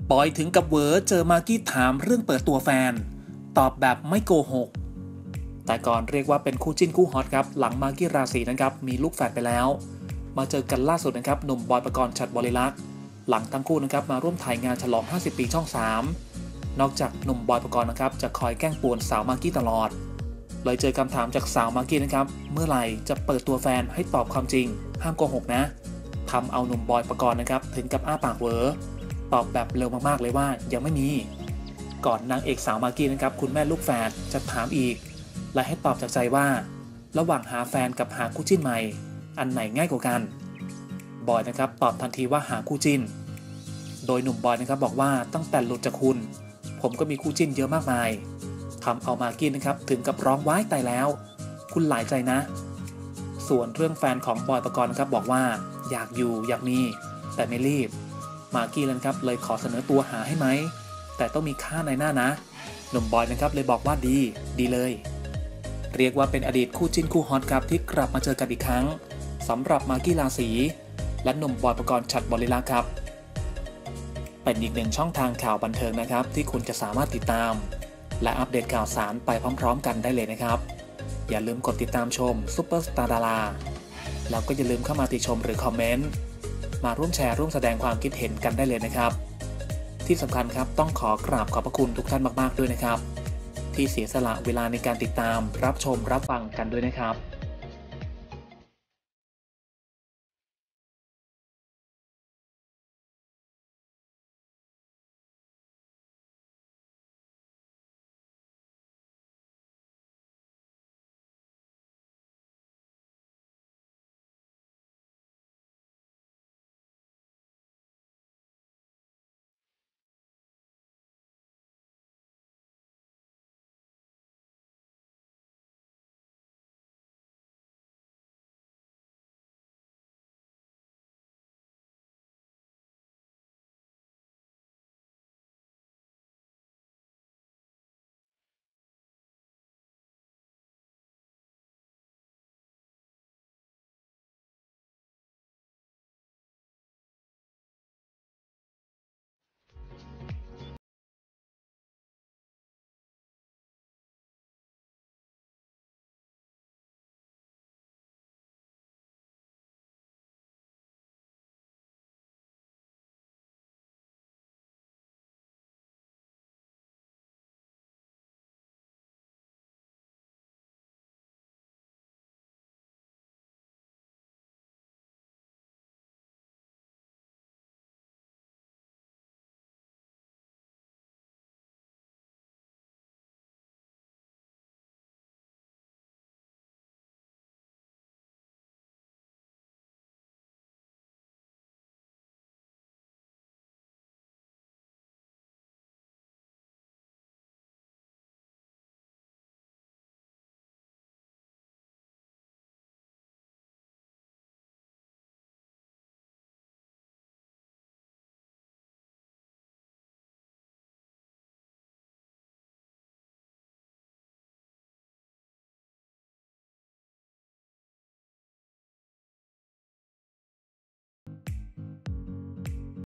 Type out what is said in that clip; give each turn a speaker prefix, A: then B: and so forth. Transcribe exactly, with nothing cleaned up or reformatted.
A: ปอยถึงกับเวอเจอมากกี้ถามเรื่องเปิดตัวแฟนตอบแบบไม่โกหกแต่ก่อนเรียกว่าเป็นคู่จิ้นคู่ฮอตครับหลังมากกี้ราศีนะครับมีลูกแฝดไปแล้วมาเจอกันล่าสุดนะครับหนุ่มบอยปกรณ์ ฉัตรบริลักษณ์หลังทั้งคู่นะครับมาร่วมถ่ายงานฉลองห้าสิบปีช่องสามนอกจากหนุ่มบอยปกรณ์นะครับจะคอยแกล้งป่วนสาวมากกี้ตลอดเลยเจอคำถามจากสาวมากกี้นะครับเมื่อไหร่จะเปิดตัวแฟนให้ตอบความจริงห้ามโกหกนะทำเอาหนุ่มบอยปกรณ์นะครับถึงกับอ้าปากเวอตอบแบบเร็วมากๆเลยว่ายังไม่มีก่อนนางเอกสาวมากกี้นะครับคุณแม่ลูกแฝดจะถามอีกและให้ตอบจากใจว่าระหว่างหาแฟนกับหาคู่จิ้นใหม่อันไหนง่ายกว่ากันบอยนะครับตอบทันทีว่าหาคู่จิ้นโดยหนุ่มบอยนะครับบอกว่าตั้งแต่หลุดจากคุณผมก็มีคู่จิ้นเยอะมากมายทำเอามากกี้นะครับถึงกับร้องว้ายตายแล้วคุณหลายใจนะส่วนเรื่องแฟนของบอยปกรณ์นะครับบอกว่าอยากอยู่อยากมีแต่ไม่รีบมากกี้นะครับเลยขอเสนอตัวหาให้ไหมแต่ต้องมีค่าในหน้านะหนุ่มบอยนะครับเลยบอกว่าดีดีเลยเรียกว่าเป็นอดีตคู่จิ้นคู่ฮอตครับที่กลับมาเจอกันอีกครั้งสำหรับมากกี้ราศีและหนุ่มบอยปกรณ์ ฉัตรบริลักษณ์ครับเป็นอีกหนึ่งช่องทางข่าวบันเทิงนะครับที่คุณจะสามารถติดตามและอัปเดตข่าวสารไปพร้อมๆกันได้เลยนะครับอย่าลืมกดติดตามชมซุปเปอร์สตาร์ดาราแล้วก็อย่าลืมเข้ามาติชมหรือคอมเมนต์มาร่วมแชร์ร่วมแสดงความคิดเห็นกันได้เลยนะครับที่สำคัญครับต้องขอกราบขอบพระคุณทุกท่านมากๆด้วยนะครับที่เสียสละเวลาในการติดตามรับชมรับฟังกันด้วยนะครับ